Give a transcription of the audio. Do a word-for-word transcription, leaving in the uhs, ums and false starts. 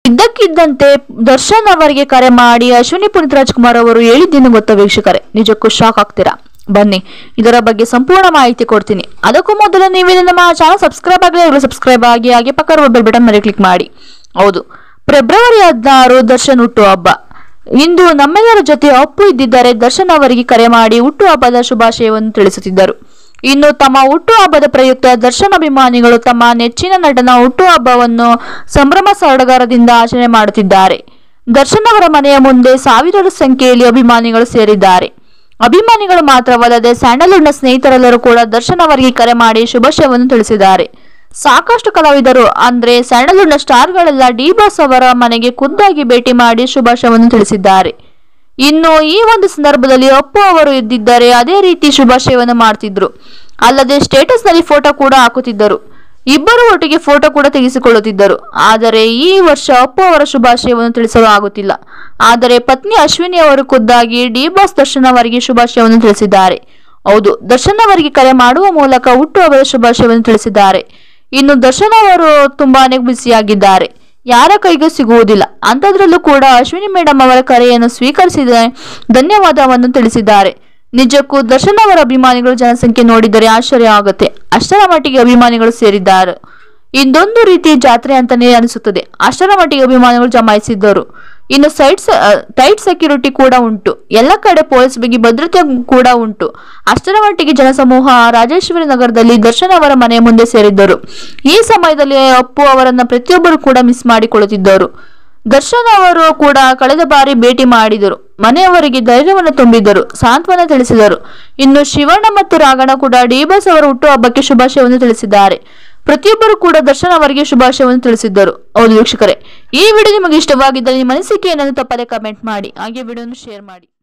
ಇದ್ದಕ್ಕಿದ್ದಂತೆ ದರ್ಶನ್ ಅವರಿಗೆ ಕರೆ ಮಾಡಿ ಅಶ್ವಿನಿ ಪುನೀತ್ ರಾಜ್ಕುಮಾರ್ ಅವರು ಹೇಳಿದ್ದೇನು ಗೊತ್ತಾ ವೀಕ್ಷಕರೇ? ನಿಜಕ್ಕೂ ಶಾಕ್ ಆಗ್ತೀರಾ? ಬನ್ನಿ ಇದರ ಬಗ್ಗೆ ಸಂಪೂರ್ಣ ಮಾಹಿತಿ ಕೊಡ್ತೀನಿ. ಅದಕ್ಕೂ ಮೊದಲು ನೀವು ನಮ್ಮ ಚಾನಲ್ ಸಬ್ಸ್ಕ್ರೈಬ್ ಆಗಲಿ ಸಬ್ಸ್ಕ್ರೈಬ್ ಆಗಿ ಹಾಗೆ ಪಕ್ಕದ ಬೆಲ್ ಬಟನ್ ಮೇಲೆ ಕ್ಲಿಕ್ ಮಾಡಿ. ಹೌದು, ಫೆಬ್ರವರಿ ಹದಿನಾರು ದರ್ಶನ್ ಹುಟ್ಟುಹಬ್ಬ. ಇಂದು ನಮ್ಮೆಲ್ಲರ ಜೊತೆ ಅಪ್ಪು ಇದ್ದಿದ್ದಾರೆ. ದರ್ಶನ್ ಅವರಿಗೆ ಕರೆ ಮಾಡಿ ಹುಟ್ಟುಹಬ್ಬದ ಶುಭಾಶಯವನ್ನು ತಿಳಿಸುತ್ತಿದ್ದರು. ಇನ್ನು ತಮ್ಮ ಹುಟ್ಟುಹಬ್ಬದ ಪ್ರಯುಕ್ತ ದರ್ಶನ್ ಅಭಿಮಾನಿಗಳು ತಮ್ಮ ನೆಚ್ಚಿನ ನಟನ ಹುಟ್ಟುಹಬ್ಬವನ್ನು ಸಂಭ್ರಮ ಸಡಗರದಿಂದ ಆಚರಣೆ ಮಾಡುತ್ತಿದ್ದಾರೆ. ದರ್ಶನ್ ಅವರ ಮನೆಯ ಮುಂದೆ ಸಾವಿರಾರು ಸಂಖ್ಯೆಯಲ್ಲಿ ಅಭಿಮಾನಿಗಳು ಸೇರಿದ್ದಾರೆ. ಅಭಿಮಾನಿಗಳು ಮಾತ್ರವಲ್ಲದೆ ಸ್ಯಾಂಡಲ್ವುಡ್ನ ಸ್ನೇಹಿತರೆಲ್ಲರೂ ಕೂಡ ದರ್ಶನ್ ಅವರಿಗೆ ಕರೆ ಮಾಡಿ ಶುಭಾಶಯವನ್ನು ತಿಳಿಸಿದ್ದಾರೆ. ಸಾಕಷ್ಟು ಕಲಾವಿದರು ಅಂದ್ರೆ ಸ್ಯಾಂಡಲ್ವುಡ್ನ ಸ್ಟಾರ್ಗಳೆಲ್ಲ ಡಿ ಬಾಸ್ ಅವರ ಮನೆಗೆ ಖುದ್ದಾಗಿ ಭೇಟಿ ಮಾಡಿ ಶುಭಾಶಯವನ್ನು ತಿಳಿಸಿದ್ದಾರೆ. ಇನ್ನು ಈ ಒಂದು ಸಂದರ್ಭದಲ್ಲಿ ಅಪ್ಪು ಅವರು ಇದ್ದಿದ್ದಾರೆ ಅದೇ ರೀತಿ ಶುಭಾಶಯವನ್ನು ಮಾಡ್ತಿದ್ರು. ಅಲ್ಲದೆ ಸ್ಟೇಟಸ್ ನಲ್ಲಿ ಫೋಟೋ ಕೂಡ ಹಾಕುತ್ತಿದ್ದರು. ಇಬ್ಬರು ಒಟ್ಟಿಗೆ ಫೋಟೋ ಕೂಡ ತೆಗೆಸಿಕೊಳ್ಳುತ್ತಿದ್ದರು. ಆದರೆ ಈ ವರ್ಷ ಅಪ್ಪು ಅವರ ಶುಭಾಶಯವನ್ನು ತಿಳಿಸಲು ಆಗುತ್ತಿಲ್ಲ. ಆದರೆ ಪತ್ನಿ ಅಶ್ವಿನಿ ಅವರು ಖುದ್ದಾಗಿ ಡಿ ಬಾಸ್ ದರ್ಶನ್ ಅವರಿಗೆ ಶುಭಾಶಯವನ್ನು ತಿಳಿಸಿದ್ದಾರೆ. ಹೌದು, ದರ್ಶನ್ ಅವರಿಗೆ ಕರೆ ಮಾಡುವ ಮೂಲಕ ಹುಟ್ಟುಹಬ್ಬದ ಶುಭಾಶಯವನ್ನು ತಿಳಿಸಿದ್ದಾರೆ. ಇನ್ನು ದರ್ಶನ್ ಅವರು ತುಂಬಾನೇ ಬ್ಯುಸಿಯಾಗಿದ್ದಾರೆ, ಯಾರ ಕೈಗೂ ಸಿಗುವುದಿಲ್ಲ. ಅಂಥದ್ರಲ್ಲೂ ಕೂಡ ಅಶ್ವಿನಿ ಮೇಡಮ್ ಅವರ ಕರೆಯನ್ನು ಸ್ವೀಕರಿಸಿದ ಧನ್ಯವಾದವನ್ನು ತಿಳಿಸಿದ್ದಾರೆ. ನಿಜಕ್ಕೂ ದರ್ಶನ್ ಅವರ ಅಭಿಮಾನಿಗಳು ಜನಸಂಖ್ಯೆ ನೋಡಿದರೆ ಆಶ್ಚರ್ಯ ಆಗುತ್ತೆ. ಅಷ್ಟರ ಮಟ್ಟಿಗೆ ಅಭಿಮಾನಿಗಳು ಸೇರಿದ್ದಾರೆ. ಇದೊಂದು ರೀತಿ ಜಾತ್ರೆ ಅಂತಾನೆ ಅನಿಸುತ್ತದೆ. ಅಷ್ಟರ ಮಟ್ಟಿಗೆ ಅಭಿಮಾನಿಗಳು ಜಮಾಯಿಸಿದ್ದರು. ಇನ್ನು ಸೈಡ್ ಟೈಟ್ ಸೆಕ್ಯೂರಿಟಿ ಕೂಡ ಉಂಟು. ಎಲ್ಲ ಕಡೆ ಪೊಲೀಸ್ ಬಿಗಿ ಭದ್ರತೆ ಕೂಡ ಉಂಟು. ಅಷ್ಟರ ಮಟ್ಟಿಗೆ ಜನಸಮೂಹ ರಾಜೇಶ್ವರಿ ನಗರದಲ್ಲಿ ದರ್ಶನ್ ಅವರ ಮನೆಯ ಮುಂದೆ ಸೇರಿದ್ದರು. ಈ ಸಮಯದಲ್ಲಿ ಅಪ್ಪು ಅವರನ್ನ ಪ್ರತಿಯೊಬ್ಬರು ಕೂಡ ಮಿಸ್ ಮಾಡಿಕೊಳ್ಳುತ್ತಿದ್ದರು. ದರ್ಶನ್ ಅವರು ಕೂಡ ಕಳೆದ ಬಾರಿ ಭೇಟಿ ಮಾಡಿದರು. ಮನೆಯವರಿಗೆ ಧೈರ್ಯವನ್ನು ತುಂಬಿದ್ದರು, ಸಾಂತ್ವನ ತಿಳಿಸಿದರು. ಇನ್ನು ಶಿವಣ್ಣ ಮತ್ತು ರಾಘಣ್ಣ ಕೂಡ ಡಿ ಬಾಸ್ ಅವರ ಹುಟ್ಟುಹಬ್ಬಕ್ಕೆ ಶುಭಾಶಯವನ್ನು ತಿಳಿಸಿದ್ದಾರೆ. ಪ್ರತಿಯೊಬ್ಬರು ಕೂಡ ದರ್ಶನ್ ಅವರಿಗೆ ಶುಭಾಶಯವನ್ನು ತಿಳಿಸಿದ್ದರು. ಹೌದು ವೀಕ್ಷಕರೇ, ಈ ವಿಡಿಯೋ ನಿಮಗೆ ಇಷ್ಟವಾಗಿದ್ದರೆ ನಿಮ್ಮ ಅನಿಸಿಕೆ ಏನನ್ನು ತಪ್ಪದೆ ಕಮೆಂಟ್ ಮಾಡಿ, ಹಾಗೆ ವಿಡಿಯೋವನ್ನು ಶೇರ್ ಮಾಡಿ.